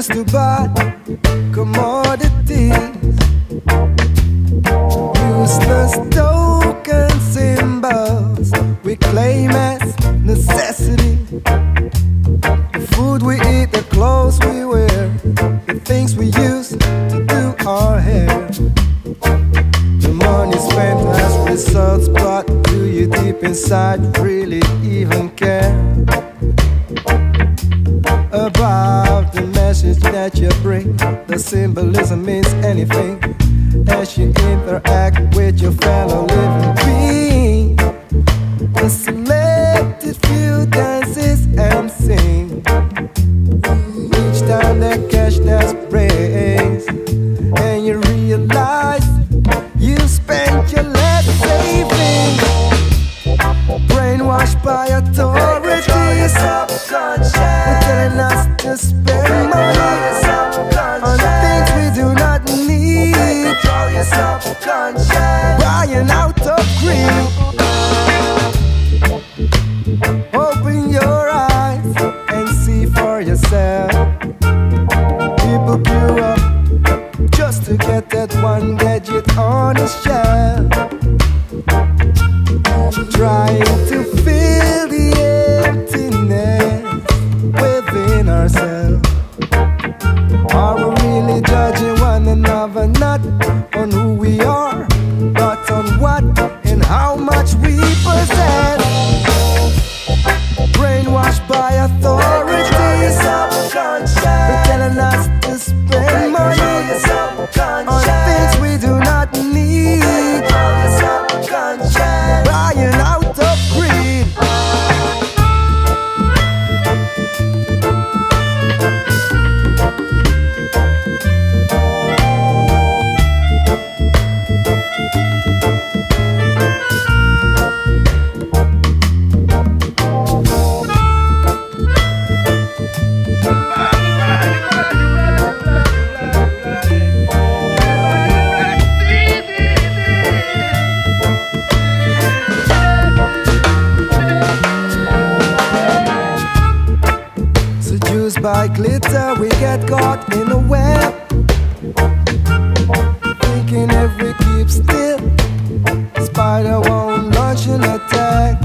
used to buy commodities, useless token symbols we claim as necessity. The food we eat, the clothes we wear, the things we use to do our hair. The money spent has results, but do you deep inside really even care about the message that you bring? The symbolism means anything as you interact with your fellow living being. The selected few dances and sing each time that cash that brings, and you realize you spent your last savings, brainwashed by authorities. We're telling us to spend money on things we do not need, buying out of greed. Open your eyes and see for yourself. People grew up just to get that one gadget on a shelf, trying to fill the emptiness within ourselves. Are we really judging one another, not on who we are, but on what and how much we possess? Brainwashed by authorities, they're telling us to spend money on things we do not need, buying out of greed. By glitter, we get caught in a web, thinking if we keep still, spider won't launch an attack,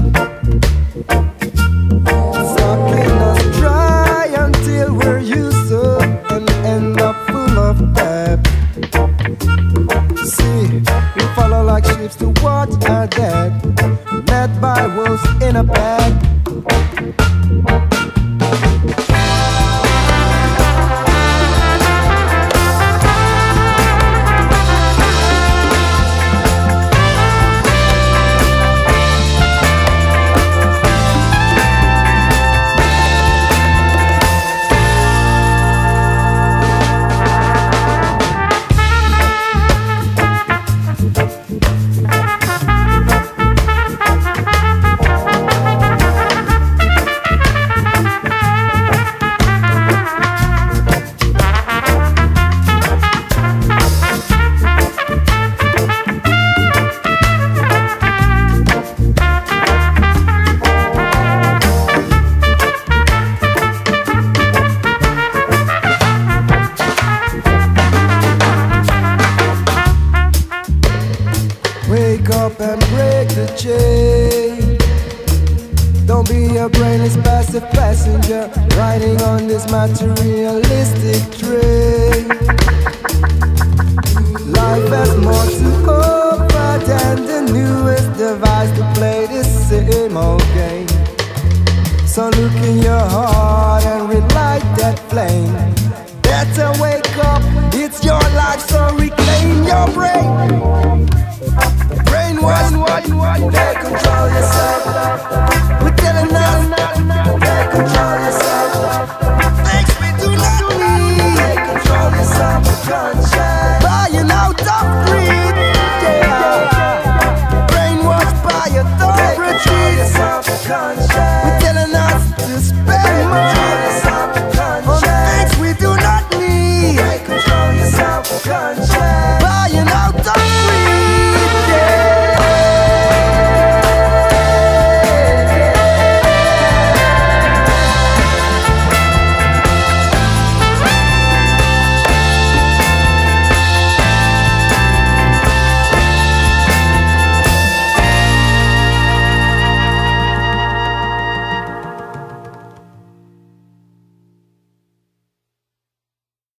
sucking us dry until we're used to and end up full of pep. See, we follow like sheep to watch our dead, led by wolves in a bag. Wake up and break the chain. Don't be a brainless passive passenger riding on this materialistic train. Life has more to offer than the newest device to play this same old game. So look in your heart and relight that flame. Better wake up, it's your life, so reclaim your brain. Brainwash, take control yourself. We're telling us, take control yourself.